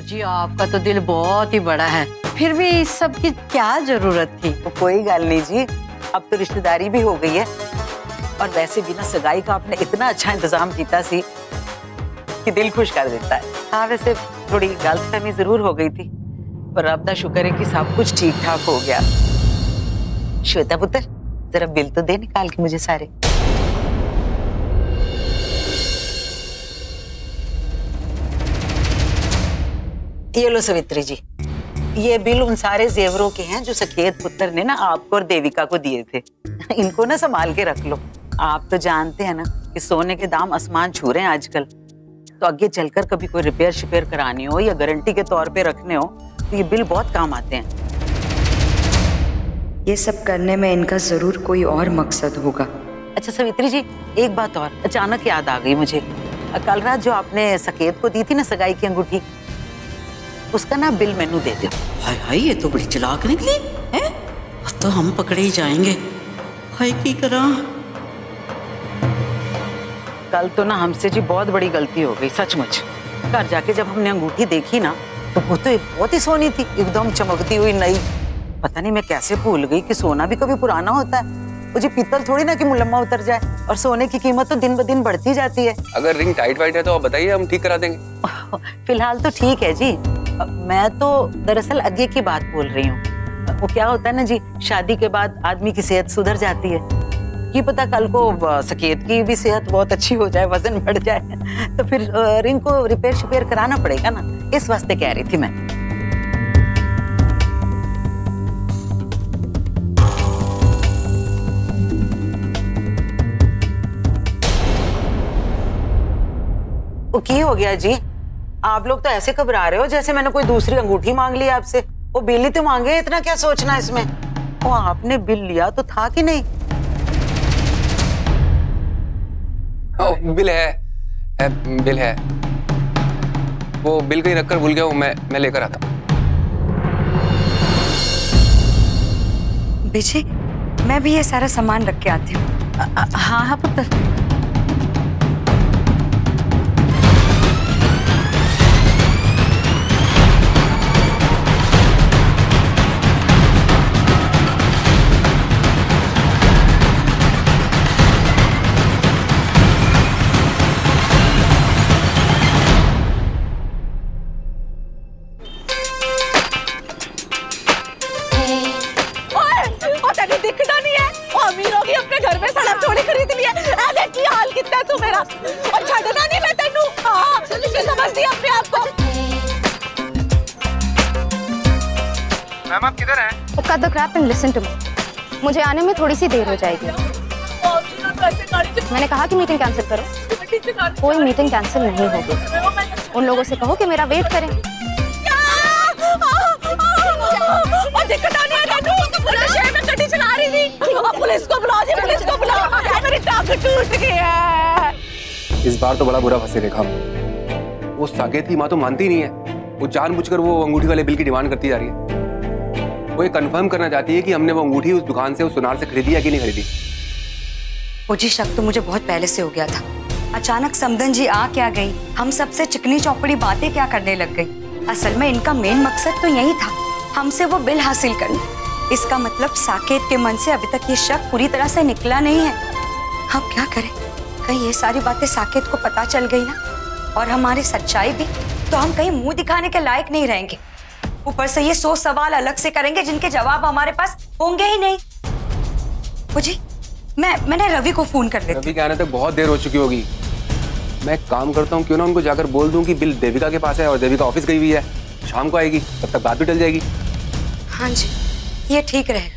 जी आपका तो दिल बहुत ही बड़ा है, फिर भी इस सब की क्या जरूरत थी? तो कोई गल नहीं जी, अब तो रिश्तेदारी भी हो गई है। और वैसे भी ना सगाई का आपने इतना अच्छा इंतजाम किया सी कि दिल खुश कर देता है। हाँ वैसे थोड़ी गलतफहमी जरूर हो गई थी, पर रब दा शुक्र है कि सब कुछ ठीक ठाक हो गया। श्वेता पुत्र, जरा बिल तो दे निकाल के मुझे सारे। ये लो सवित्री जी, ये बिल उन सारे जेवरों के हैं जो सकेत पुत्र ने ना आपको और देविका को दिए थे। इनको ना संभाल के रख लो। आप तो जानते हैं ना कि सोने के दाम आसमान छू रहे हैं आजकल, तो आगे चलकर कभी कोई रिपेयर शिपेयर करानी हो या गारंटी के तौर पे रखने हो तो ये बिल बहुत काम आते हैं। ये सब करने में इनका जरूर कोई और मकसद होगा। अच्छा सवित्री जी, एक बात और अचानक याद आ गई मुझे। कल रात जो आपने सकेत को दी थी ना सगाई की अंगूठी, उसका ना बिल मैनू दे दो। हाय हाय, ये तो बड़ी चालाक निकली है। अब तो हम पकड़े ही जाएंगे। हाय की करा। कल तो ना हमसे जी बहुत बड़ी गलती हो गई सचमुच। घर जाके जब हमने अंगूठी देखी ना तो वो तो बहुत ही सोनी थी, एकदम चमकती हुई नई। पता नहीं मैं कैसे भूल गई कि सोना भी कभी पुराना होता है। वो जी पीतल थोड़ी ना कि मुलम्मा उतर जाए, और सोने की कीमत तो दिन ब दिन बढ़ती जाती है। अगर रिंग टाइट वाइट है तो आप बताइए, हम ठीक करा देंगे। फिलहाल तो ठीक है जी। मैं तो दरअसल आगे की बात बोल रही हूँ। वो क्या होता है ना जी, शादी के बाद आदमी की सेहत सुधर जाती है। ये पता कल को सकेत की भी सेहत बहुत अच्छी हो जाए, वजन बढ़ जाए, तो फिर रिंग को रिपेयर शिपेयर कराना पड़ेगा ना, इस वास्ते कह रही थी मैं। वो की हो गया जी? आप लोग तो ऐसे घबरा रहे हो जैसे मैंने कोई दूसरी अंगूठी मांग ली आपसे। वो बिल ही तो मांगे, इतना क्या सोचना इसमें। वो आपने बिल लिया तो था कि नहीं? बिल है, बिल है। वो बिल कहीं रखकर भूल गया हूँ, मैं लेकर आता हूँ। विजय, मैं भी ये सारा सामान रख के आती हूँ। हाँ हाँ पुत्र। मैम आप किधर हैं? Cut the crap and listen to me. मुझे आने में थोड़ी सी देर हो जाएगी। मैंने कहा कि मीटिंग कैंसिल करो। कोई मीटिंग कैंसिल नहीं होगी। उन लोगों से कहो कि मेरा वेट करें। इस बार तो बड़ा बुरा फंसे देखा। वो साकेत की माँ तो मानती नहीं है। वो जानबूझकर वो अंगूठी वाले बिल की डिमांड करती जा रही है। वो ये कंफर्म करना चाहती है कि हमने वो अंगूठी उस दुकान से, उस सुनार से खरीदी या कि नहीं खरीदी। मुझे शक तो मुझे बहुत पहले से हो गया था। अचानक समधन जी आ क्या गई, हम सबसे चिकनी चौपड़ी बातें क्या करने लग गई। असल में इनका मेन मकसद तो यही था, हमसे वो बिल हासिल करना। इसका मतलब साकेत के मन से अभी तक ये शक पूरी तरह से निकला नहीं है। हम क्या करें, कहीं ये सारी बातें साकेत को पता चल गई ना, और हमारी सच्चाई भी, तो हम कहीं मुंह दिखाने के लायक नहीं रहेंगे। ऊपर से ये 100 सवाल अलग से करेंगे जिनके जवाब हमारे पास होंगे ही नहीं। जी मैंने रवि को फोन कर लेती हूँ। रवि के आने तक बहुत देर हो चुकी होगी। मैं एक काम करता हूँ, क्यों ना उनको जाकर बोल दूं कि बिल देविका के पास है और देविका ऑफिस गई हुई है, शाम को आएगी, तब तक बात भी टल जाएगी। हाँ जी, ये ठीक रहेगा।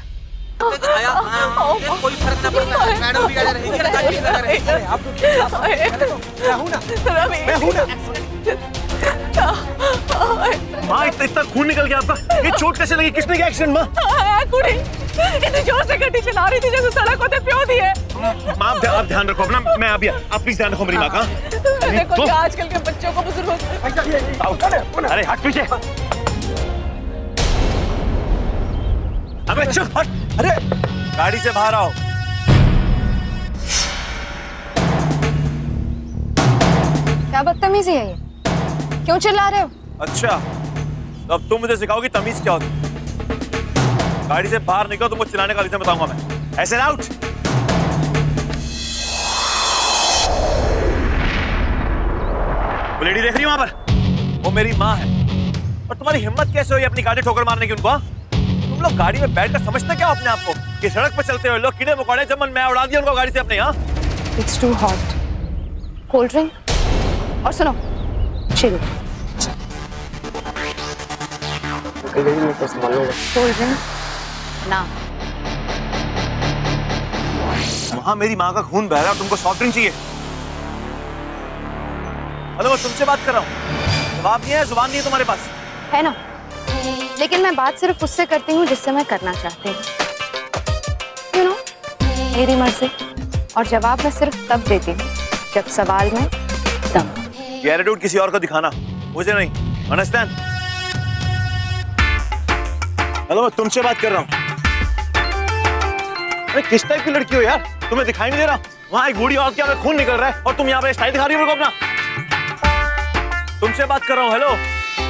कोई फर्क ना पड़ता है, मैडम भी आ रहेगी। मैं हूं ना। माँ इतना खून निकल गया आपका, ये चोट कैसे लगी, किसने किया एक्सीडेंट माँ? कुड़ी इतनी जोर से गड्डी चला रही थी जैसे सड़क होते प्यो दी है। माँ आप ध्यान रखो अपना, मैं अभी आप प्लीज ध्यान रखो मेरी माँ का। देखो आजकल के बच्चों को बुजुर्गों। अरे हट पीछे, अबे चुप हट। अरे गाड़ी से बाहर आओ। क्या बदतमीजी है ये, क्यों चिल्ला रहे हो? अच्छा तो अब तुम मुझे सिखाओगी तमीज क्या होती है। गाड़ी से बाहर निकलो, तुमको चिल्लाने का रीजन बताऊंगा मैं। ऐसे आउट। वो लेडी देख रही है वहां पर, वो मेरी माँ है। और तुम्हारी हिम्मत कैसे हुई अपनी गाड़ी ठोकर मारने की उनको? तुम लोग गाड़ी में बैठकर समझते क्या अपने आप को कि सड़क पर चलते हुए लोग कीड़े मकोड़े जब मन में उड़ा दिया उनको गाड़ी से अपने। यहाँ it's too hot. Cold drink और सुनो चिल। कोल्ड ड्रिंक ना। वहां मेरी माँ का खून बह रहा है, तुमको सॉफ्ट ड्रिंक चाहिए? हेलो, मैं तुमसे बात कर रहा हूँ, जवाब नहीं है, जुबान नहीं है तुम्हारे पास। है ना, लेकिन मैं बात सिर्फ उससे करती हूँ जिससे मैं करना चाहती हूँ। यू नो, मेरी मर्जी। और जवाब मैं सिर्फ तब देती हूँ जब सवाल में दम। ये एटीट्यूड किसी और को दिखाना, मुझे नहीं। अंडरस्टैंड? हेलो, मैं तुमसे बात कर रहा हूँ। अरे किस टाइप की लड़की हो यार, तुम्हें दिखाई नहीं दे रहा? वहां एक बूढ़ी औरत के खून निकल रहा है और तुम यहाँ पे स्टाइल दिखा रही हो मेरे को अपना। तुमसे बात कर रहा हूँ। हेलो,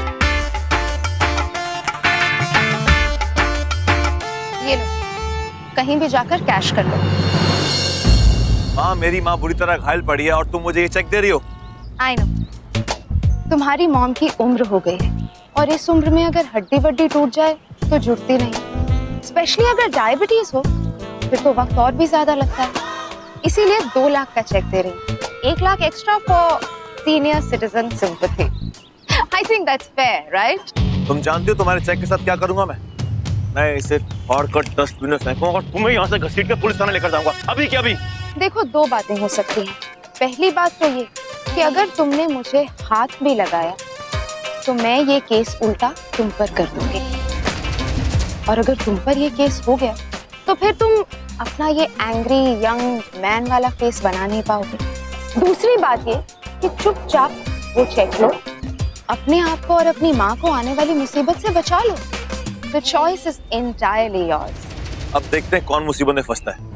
ये लो, कहीं भी जाकर कैश कर लो। हाँ, मेरी माँ बुरी तरह घायल पड़ी है और तुम मुझे ये चेक दे रही हो। आई नो, तुम्हारी मॉम की उम्र हो गई है और इस उम्र में अगर हड्डी वड्डी टूट जाए तो जुड़ती नहीं। स्पेशली अगर डायबिटीज हो फिर तो वक्त और भी ज्यादा लगता है। इसीलिए 2 लाख का चेक दे रही हूँ, 1 lakh extra for senior citizen sympathy. I think that's fair, right? तुम जानती हो तुम्हारे चेक के साथ क्या करूंगा मैं इसे फाड़कर डस्टबिन में फेंकूंगा और तुम्हें यहाँ से घसीट के पुलिस थाने लेकर जाऊंगा, अभी के अभी। देखो, 2 बातें हो सकती हैं। पहली बात तो ये कि अगर तुमने मुझे हाथ भी लगाया तो मैं ये केस उल्टा तुम पर कर दूंगी, और अगर तुम पर ये केस हो गया तो फिर तुम अपना ये एंग्री यंग मैन वाला फेस बना नहीं पाओगे। दूसरी बात ये कि चुपचाप वो चेक लो, अपने आप को और अपनी माँ को आने वाली मुसीबत से बचा लो। The choice is entirely yours. अब देखते हैं कौन मुसीबत में फंसता है।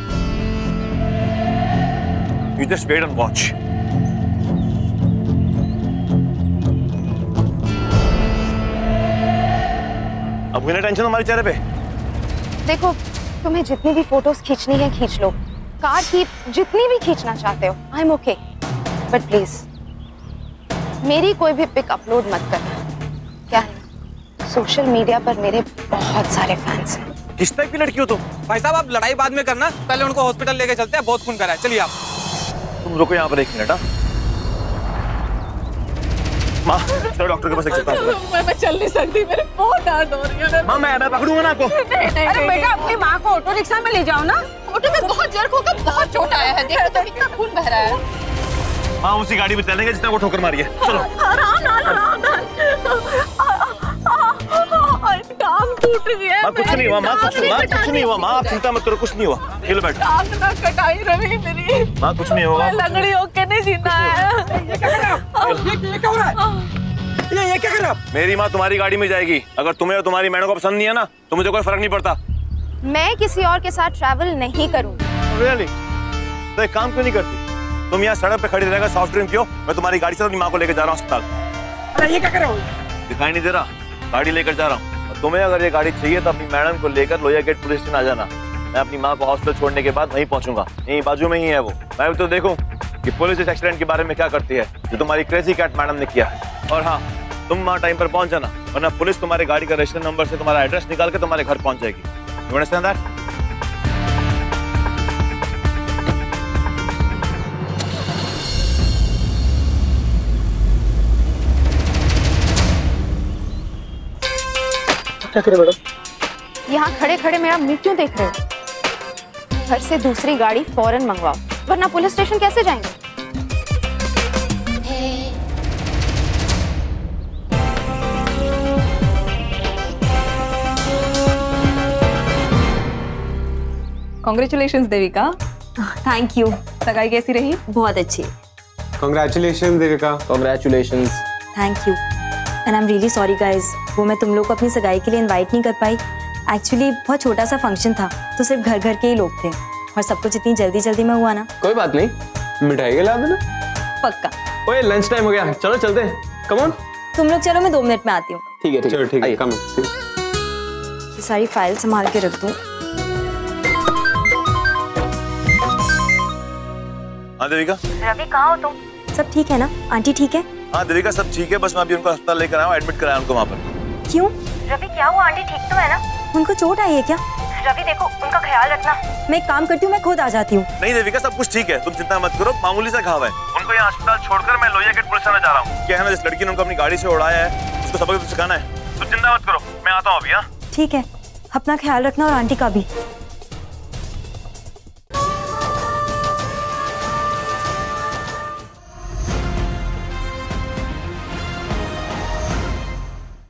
You just wait and watch. अब मुझे टेंशन हमारे चेहरे पे। देखो, तुम्हें जितनी भी फोटोज खींचनी है खींच लो, कार की जितनी भी खींचना चाहते हो, I am okay. But please मेरी कोई भी पिक अपलोड मत करना। क्या है, सोशल मीडिया पर मेरे बहुत सारे फैंस हैं। किस टाइप की लड़की हो तुम? भाई साहब, आप लड़ाई बाद में करना, पहले उनको हॉस्पिटल लेके चलते हैं, बहुत खून करा है। चलिए आप। तुम रुको यहाँ पर 1 मिनट। माँ, चलो डॉक्टर के पास चलता हूँ। मैं चल नहीं सकती, मेरे बहुत दर्द हो रही है। माँ, मैं पकड़ूंगा ना आपको। अरे बेटा, अपनी माँ को ऑटो रिक्शा में ले जाओ ना। ऑटो में बहुत जर्क होकर बहुत चोट आया है, देखो तो कितना खून बह रहा है। हाँ, उसी गाड़ी में चलेंगे जिसने वो ठोकर मारी है। चलो। आराम। टांग टूट गई है। माँ, कुछ नहीं हुआ माँ, कुछ नहीं हुआ माँ, आप चिंता मत करो, कुछ नहीं हुआ। चलो बैठो। टांग ना कटाई रवि मेरी। माँ, कुछ नहीं होगा। लंगड़ी होके नहीं जीना है। ये क्या हो रहा है? ये क्या कर रहे हो? मेरी माँ तुम्हारी गाड़ी में जाएगी। अगर तुम्हें और तुम्हारी मैडम को पसंद नहीं है ना तो मुझे कोई फर्क नहीं पड़ता। मैं किसी और के साथ ट्रैवल नहीं करूंगी। रियली? तो एक काम क्यों नहीं करती? तुम यहाँ सड़क पे खड़ी रहेगा, सॉफ्ट ड्रिंक पियो, मैं तुम्हारी गाड़ी से अपनी माँ को लेकर जा रहा हूँ अस्पताल। अरे ये क्या कर रहे हो? दिखाई नहीं दे रहा? गाड़ी लेकर जा रहा हूँ। और तुम्हें अगर ये गाड़ी चाहिए तो अपनी मैडम को लेकर लोहिया गेट पुलिस स्टेशन आ जाना। मैं अपनी माँ को हॉस्पिटल छोड़ने के बाद वहीं पहुंचूंगा। यहीं बाजू में ही है वो। मैं भी तो देखूं कि पुलिस इस एक्सीडेंट के बारे में क्या करती है जो तुम्हारी क्रेजी कैट मैडम ने किया है। और हाँ, तुम वहाँ टाइम पर पहुंच जाना, वरना पुलिस तुम्हारी गाड़ी का रजिस्ट्रेशन नंबर से तुम्हारा एड्रेस निकाल के तुम्हारे घर पहुंच जाएगी। You understand that? क्या करे मैडम? यहाँ खड़े खड़े मेरा मुंह क्यों देख रहे हो? घर से दूसरी गाड़ी फौरन मंगवाओ, वरना पुलिस स्टेशन कैसे जाएंगे? Congratulations देविका। Thank you. सगाई कैसी रही? बहुत अच्छी। Congratulations Devika. Congratulations। Thank you and I am really sorry guys, वो मैं तुम लोग को अपनी सगाई के लिए इनवाइट नहीं कर पाई। एक्चुअली बहुत छोटा सा फंक्शन था तो सिर्फ घर घर के ही लोग थे और सब कुछ इतनी जल्दी जल्दी में हुआ ना। कोई बात नहीं, मिठाई खिला देना। पक्का। ओए लंच टाइम हो गया, चलो चलते हैं। Come on. तुम लोग चलो, मैं 2 मिनट में आती हूँ। ठीक है चलो ठीक है कम। ये सारी फाइल संभाल के रख दूं। हाँ देविका। रवि कहाँ हो तुम? सब ठीक है ना? आंटी ठीक है? हाँ देविका सब ठीक है, बस मैं अभी उनको अस्पताल लेकर आया हूँ, एडमिट कराया उनको वहाँ पर। क्यों? रवि क्या हुआ? आंटी ठीक तो है ना? उनको चोट आई है क्या? रवि देखो उनका ख्याल रखना। मैं एक काम करती हूँ, मैं खुद आ जाती हूँ। नहीं देविका सब कुछ ठीक है, तुम चिंता मत करो, मामूली सा घाव है। उनको यहाँ अस्पताल छोड़कर मैं लोहिया गेट पुलिस थाना जा रहा हूँ। क्या है ना, जिस लड़की ने उनको अपनी गाड़ी से उड़ाया है उसको सबक तो सिखाना है। तुम चिंता मत करो, मैं आता हूँ अभी। हाँ ठीक है, अपना ख्याल रखना और आंटी का भी।